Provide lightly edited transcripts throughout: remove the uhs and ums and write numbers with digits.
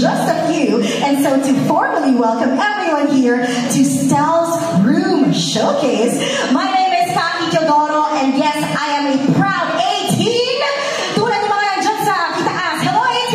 just a few. And so to formally welcome everyone here to Stell's Room Showcase, my name is Kaki Teodoro, and yes, I am a proud 18. Tulad ng mga nandyan sa kitaas. Hello, 18!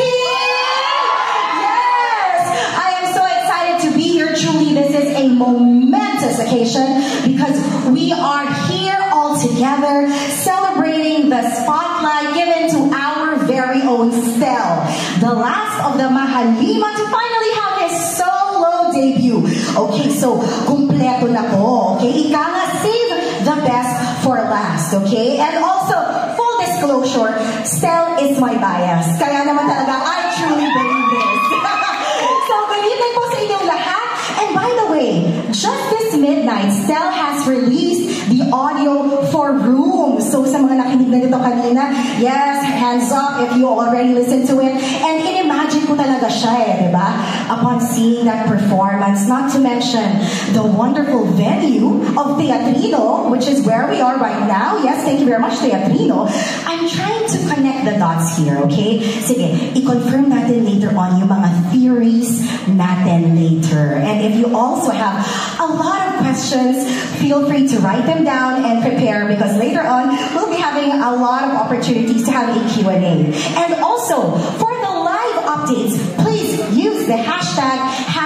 Yes! I am so excited to be here. Truly, this is a momentous occasion because we are here all together celebrating the spotlight given to our very own Stell, the last of the Mahalima to finally have his solo debut. Okay, so kumpleto na po. Okay, ika nga, save the best for last. Okay, and also full disclosure, Stell is my bias. Kaya naman talaga, I truly believe this. So good evening po sa inyong lahat. And by the way, just this midnight, Stell has released the audio for Room. So sa mga nakinig na dito kanina, yes, hands up if you already listened to it. And inimagine ko talaga siya di ba? Upon seeing that performance, not to mention the wonderful venue of Teatrino, which is where we are right now. Yes, thank you very much, Teatrino. I'm trying to connect the dots here, okay? Sige, i-confirm natin later on yung mga theories natin later. And if you also have a lot of questions, feel free to write them down and prepare because later on, we'll be having a lot of opportunities to have a Q&A. And also, for the live updates, please use the hashtag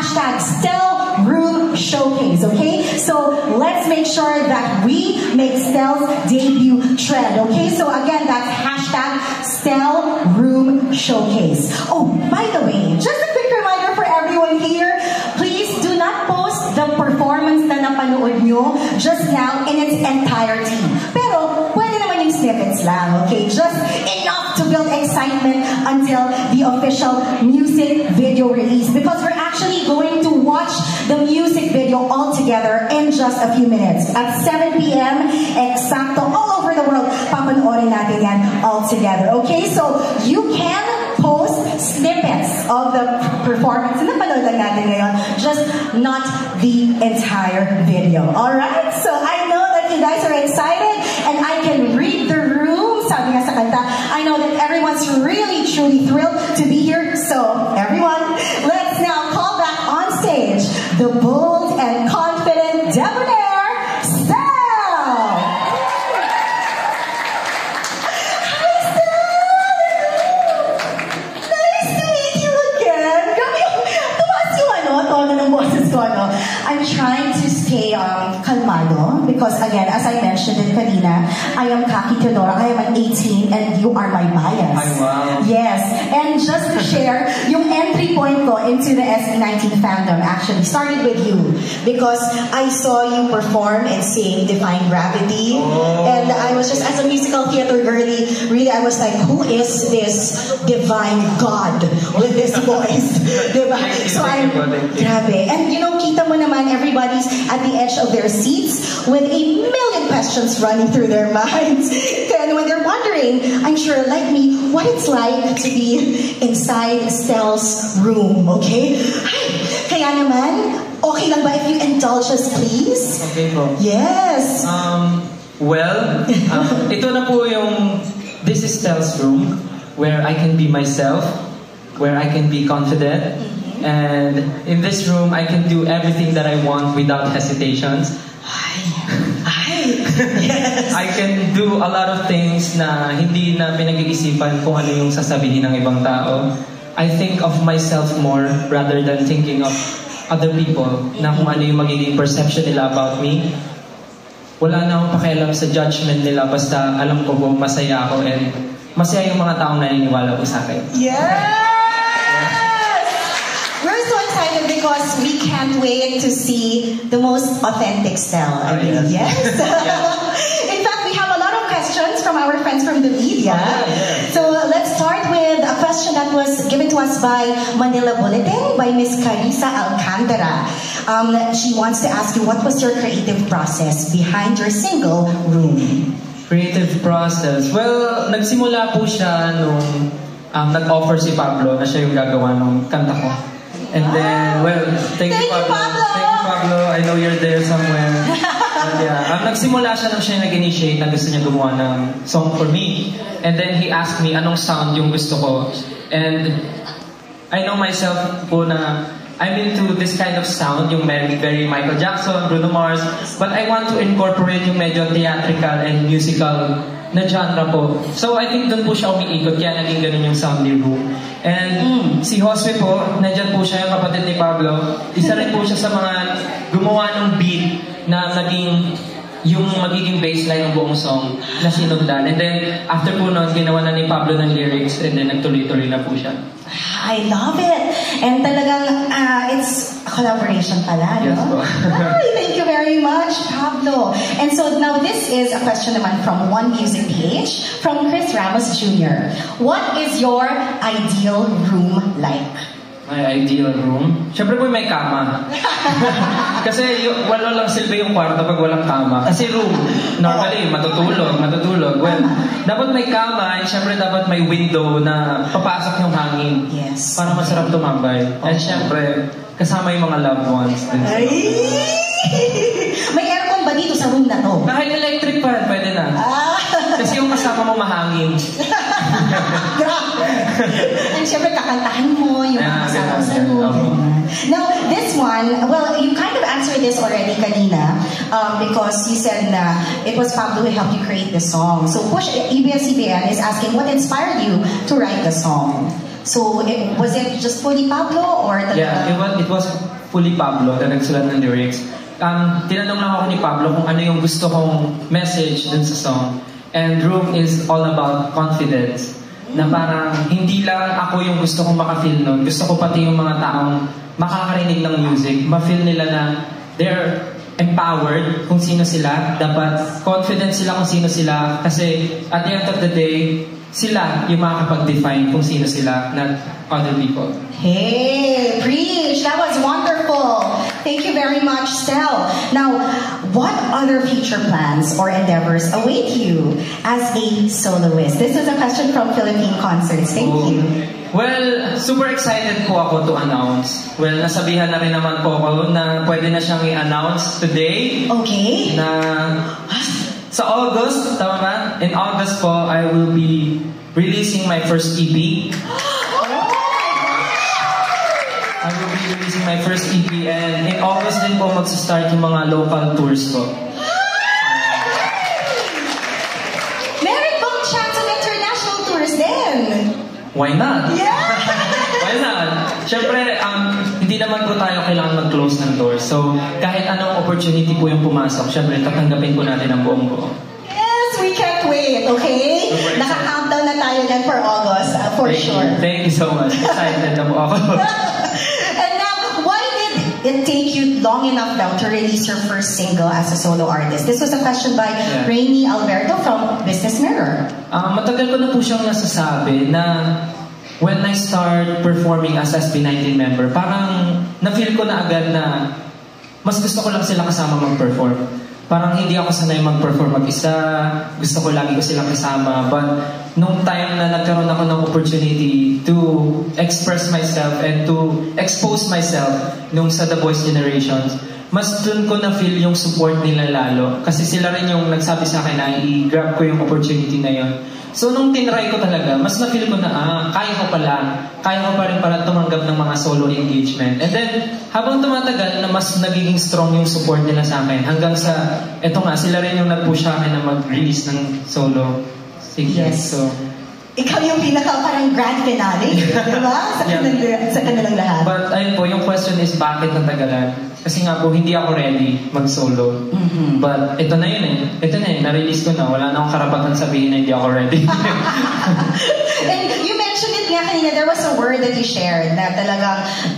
StellRoomShowcase, okay? So let's make sure that we make Stell's debut trend, okay? So again, that's hashtag StellRoomShowcase. Oh, by the way, just a quick reminder for everyone here, please do not post the performance na napanood nyo just now in its entirety. Pero, pwede naman yung snippets lang, okay? Just enough to build excitement until the official music video release. Because we're actually going to watch the music video all together in just a few minutes. At 7 p.m. exacto, all over the world, papanoorin natin yan all together, okay? So, you can post snippets of the performance na napanood lang natin ngayon, just not the entire video. Alright? So I know that you guys are excited and I can read the room. Sabi nga sa kanta, I know that everyone's really, truly thrilled to be here. So everyone, let's now call back on stage the bold and confident debonair, Stell! I'm trying to stay kalmado because again, as I mentioned in kanina, I am Kaki Teodoro. I am an 18 and you are my bias. Ay, wow. Yes. And just to share, yung entry point ko into the SB19 fandom actually started with you because I saw you perform and sing Defying Gravity. Oh. And I was just, as a musical theater girly, really I was like, who is this divine God with this voice? Diba? So I'm, grabe. And you know, kita mo naman, everybody's at the edge of their seats with a million questions running through their minds. And when they're wondering, I'm sure like me, what it's like to be inside Stell's room, okay? Hi! Kaya naman, okay lang ba if you indulge us, please? Okay po. Yes! Ito na po yung This is Stell's room, where I can be myself, where I can be confident, and in this room, I can do everything that I want without hesitations. Yes. I can do a lot of things na hindi na pinag-iisipan kung ano yung sasabihin ng ibang tao. I think of myself more rather than thinking of other people na kung ano yung magiging perception nila about me. Wala na akong pakialam sa judgment nila basta alam ko kung masaya ako and masaya yung mga taong naniniwala ko sa akin. Yes! We're so excited because we can't wait to see the most authentic Stell. I mean, yes. In fact, we have a lot of questions from our friends from the media. So let's start with a question that was given to us by Manila Bulletin by Miss Carissa Alcantara. She wants to ask you, what was your creative process behind your single, Room? Creative process? Well, nagsimula po siya nung nag-offer si Pablo na siya yung gagawa ng kanta ko. And then, well, thank you, Pablo. Thank you, Pablo. I know you're there somewhere. Yeah, nagsimula siya nung siya yung nag-initiate na gusto niya gumawa ng song for me. And then he asked me anong sound yung gusto ko. And I know myself po na I'm into this kind of sound, yung very Michael Jackson, Bruno Mars, but I want to incorporate yung medyo theatrical and musical na genre po. So I think doon po siya umiikot, kaya naging ganun yung sound ni Room. And si Josue po, nandyan po siya, yung kapatid ni Pablo. Isa rin po siya sa mga gumawa ng beat na naging yung magiging baseline ng buong song na sinundan. And then, after po nun, ginawa na ni Pablo ng lyrics and then nagtuloy-tuloy na po siya. I love it! And talagang, it's a collaboration pala, yes, no? Ay, thank you very much, Pablo. And so now this is a question naman from One Music PH, from Chris Ramos Jr. What is your ideal room like? My ideal room? Siyempre po may kama. Kasi wala lang silbi yung kwarto pag walang kama. Kasi room, normally, matutulog. Well, dapat may kama, and siyempre dapat may window na papasok yung hangin. Yes. Para masarap tumambay. And siyempre, kasama yung mga loved ones. Ay! May aircon ba dito sa room na to? Kahit electric fan, pwede na. Kasi yung kasama mo mahangin. Grabe! And syempre, kakantahan mo yung mga kasama sa room. Now, this one, well, you kind of answered this already kanina because you said na it was Pablo who helped you create the song. So, Push ABS-CBN is asking what inspired you to write the song? So, was it just fully Pablo or the... Yeah, it was fully Pablo na nagsulat ng lyrics. Tinanong lang ako ni Pablo kung ano yung gusto kong message dun sa song. And Room is all about confidence. Na parang hindi lang ako yung gusto kong makafeel nun. Gusto ko pati yung mga taong makakarinig ng music, ma-feel nila na they're empowered kung sino sila. Dapat confident sila kung sino sila. Kasi at the end of the day, sila yung makakapag-define kung sino sila, not other people. Hey, preach! That was wonderful. Thank you very much, Stel. Now, what other future plans or endeavors await you as a soloist? This is a question from Philippine Concerts. Thank you. Well, super excited po ako to announce. Well, nasabihan na rin naman po ako na pwede na siyang i-announce today. Okay. Na sa August, tama ba? In August po, I will be releasing my first EP. I will be releasing my first EP and in August din po mag-start yung mga local tours ko. Meron bang chance of international tours din? Why not? Yeah! Why not? Siyempre, hindi naman po tayo kailangan mag-close ng doors. So, kahit anong opportunity po yung pumasok, siyempre, tatanggapin po natin ang buong buo. Yes, we can't wait, okay? Naka-countdown na tayo dyan for August, for sure. Thank you so much. Excited na po ako. And now, why did it take you long enough now to release your first single as a solo artist? This was a question by Rainy Alberto from Business Mirror. Matagal ko na po siyang nasasabi na when I start performing as SB19 member, parang na-feel ko na agad na mas gusto ko lang sila kasama mag-perform. Parang hindi ako sanay mag-perform mag-isa, gusto ko lagi ko silang kasama. But nung time na nagkaroon ako ng opportunity to express myself and to expose myself nung sa The Voice Generations, mas dun ko na-feel yung support nila lalo. Kasi sila rin yung nagsabi sa akin na i-grab ko yung opportunity na yun. So nung tinry ko talaga, mas na-feel ko na, kaya ko pa rin pala tumanggap ng mga solo engagement. And then, habang tumatagal na mas nagiging strong yung support nila sa akin, hanggang sa, eto nga, sila rin yung nag-push sa akin na mag-release ng solo singles. Yes. So, ikaw yung pinaka parang grand finale, di ba? Sa kanilang lahat. But ayun po, yung question is bakit natagalan? Kasi nga po, hindi ako ready mag-solo. But ito na yun na-release ko na. Wala na akong karapatan sabihin na hindi ako ready. And you mentioned it nga kanina, there was a word that you shared na talagang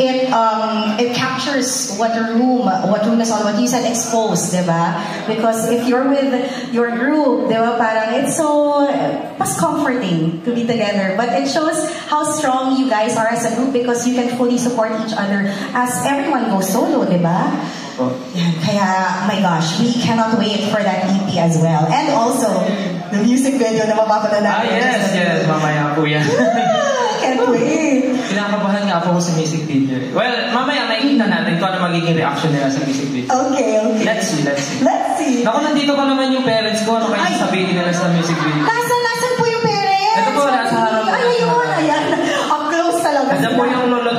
it captures what room is all about. You said exposed, di ba? Because if you're with your group, di ba, parang it's so mas comforting to be together. But it shows how strong you guys are as a group because you can fully support each other as everyone goes solo, di ba? Yan, kaya, my gosh, we cannot wait for that EP as well. And also, the music video na mapapanood natin. Yes, mamaya po yan. Can't wait. Kinakabahan nga po sa music video. Well, mamaya makikita natin kung ano magiging reaction nila sa music video. Okay. Let's see. Let's see. Naku, nandito pa naman yung parents ko. Ano kayo sasabihin nila sa music video? Nasaan po yung parents? Ito po, nasa harap. Ayan. Up close talaga. Nandiyan po yung lolo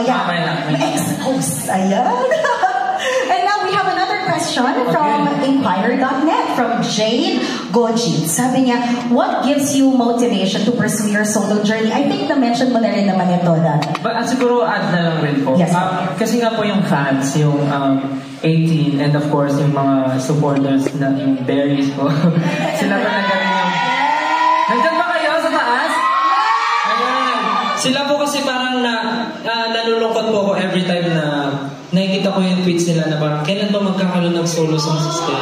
mamaya. Ma-expose. Ayan. And now we have another question from Inquirer.net from Jade Goji. Sabi niya, what gives you motivation to pursue your solo journey? I think na-mention mo na rin naman ito dati. But siguro add na lang rin po. Yes. Kasi nga po yung fans, yung 18 and of course yung mga supporters na yung berries po. Sila talaga rin yung... Nandyan ba kayo sa taas? Ayan. Sila po kasi parang nalulungkot po ako every time na nakikita ko yung tweets nila na parang kailan ba magkakaroon ng solo song system?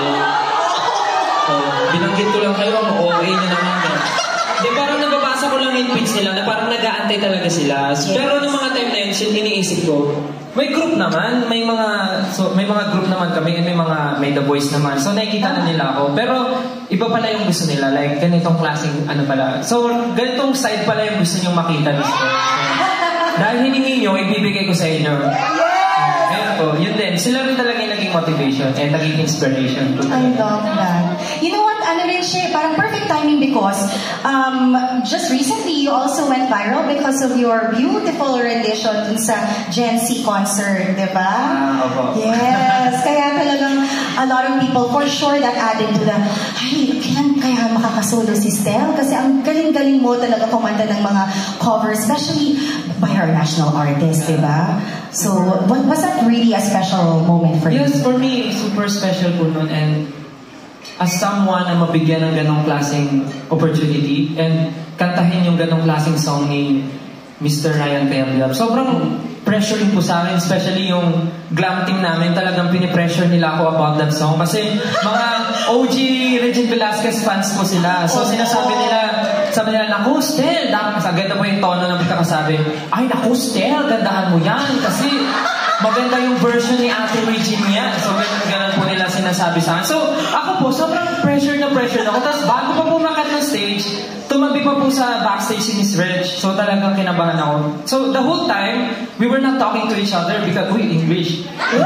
Binanggit ko lang kayo, okay nyo naman ba? Di parang nababasa ko lang yung tweets nila na parang nag-aantay talaga sila. Pero nung mga time na yun, iniisip ko, may group naman, may mga group naman kami, may The Voice naman. So nakikita na nila ako. Pero iba pala yung gusto nila, like ganitong klaseng ano pala. So ganitong side pala yung gusto nyo makita nila. So, dahil hiningi nyo, ibibigay ko sa inyo. Ayun po, yun din. Sila rin talaga yung naging motivation and naging inspiration. I love that. You know what, ano rin siya, parang perfect timing because just recently you also went viral because of your beautiful rendition dun sa Gen Z concert, di ba? Opo. Yes, kaya talagang a lot of people for sure that added to the, ay, kailan kaya makakasolo si Stel? Kasi ang galing-galing mo talaga kumanta ng mga covers, especially by our national artists, di ba? So, was that really a special moment for you? Yes, for me, super special po nun. And as someone na mabigyan ng ganong klaseng opportunity and kantahin yung ganong klaseng song ni Mr. Ryan Pelliar, sobrang pressure po sa akin, especially yung glam team namin, talagang pinipressure nila ako about that song. Kasi mga OG Regine Velasquez fans po sila. So sinasabi nila, sabi nila, naku, Stel, dapat ganda po yung tono ng pagkakasabi, ay, naku, Stel, gandahan mo yan. Kasi maganda yung version ni Ate Regine niya. So ganun po nila sinasabi sa akin. So ako po, sobrang pressure na ako. Tapos bago pa pumakat ng stage, tumabi pa po sa backstage si Miss Reg. So talagang kinabahan ako. So the whole time, we were not talking to each other because, English.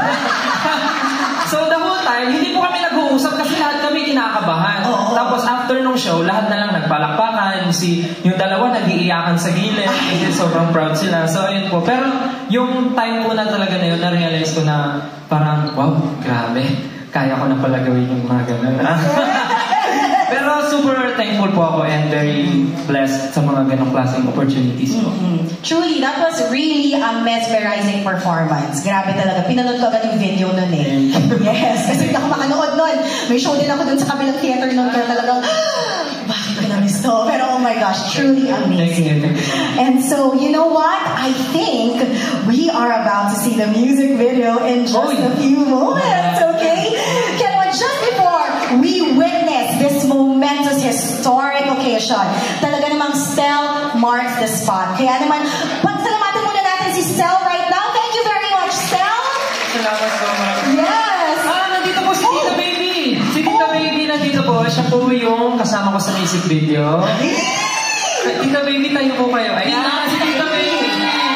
So the whole time, hindi po kami nag-uusap kasi lahat kami kinakabahan. Tapos after nung show, lahat na lang nagpalakpakan. Yung dalawa nag-iiyakan sa gilid kasi sobrang proud sila. So ayun po. Pero yung time po na talaga na yun, na-realize ko na parang, wow, grabe. Kaya ko na pala gawin yung mga ganun. Pero super thankful po ako and very blessed sa mga ganong klaseng opportunities po. Truly, that was really a mesmerizing performance. Grabe talaga. Pinanood ko agad yung video nun eh. Yes, kasi hindi ako makanood nun. May show din ako dun sa kabilang theater nun. Kaya talagang, bakit ko na-miss to? Pero oh my gosh, truly amazing. And so, you know what? I think we are about to see the music video in just a few moments, okay? Just before we witness this momentous historic occasion, talaga namang Stel marks the spot. Kaya naman, pagsalamatan muna natin si Stel right now. Thank you very much, Stel. Salamat so much. Yes. Nandito po si Tita Baby. Si Tita Baby nandito po. Siya po yung kasama ko sa music video. Tita Baby, tayo po kayo. Ayan, si Tita Baby.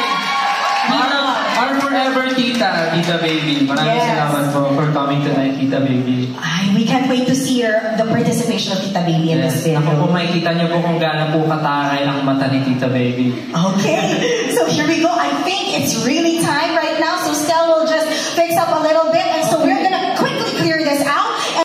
Our forever Tita Baby. Maraming salamat po for coming tonight, Tita Baby. Ay, we can't wait to see the participation of Tita Baby in this video. Ako po, makikita niyo po kung gaano po kataray ang mata ni Tita Baby. Okay, so here we go. I think it's really time right